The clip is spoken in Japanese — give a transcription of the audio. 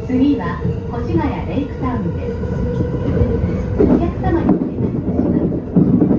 次は越谷レイクタウンです。お客様にお願いいたします。